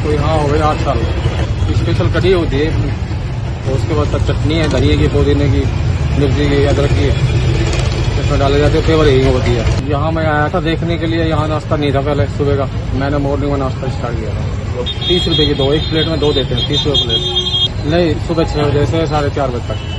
तो यहाँ हो गए 8 साल। स्पेशल कढ़ी होती है, उसके बाद चटनी है, धनिया की, पुदीने की, मिर्ची की, अदरक की, इसमें डाले जाते फ्लेवर यही होती है। यहाँ मैं आया था देखने के लिए, यहाँ नाश्ता नहीं था पहले सुबह का, मैंने मॉर्निंग में नाश्ता स्टार्ट किया था। 30 रुपए की 2, एक प्लेट में 2 देते हैं, 30 रुपये प्लेट। नहीं, सुबह 6 बजे से 4:30 बजे तक।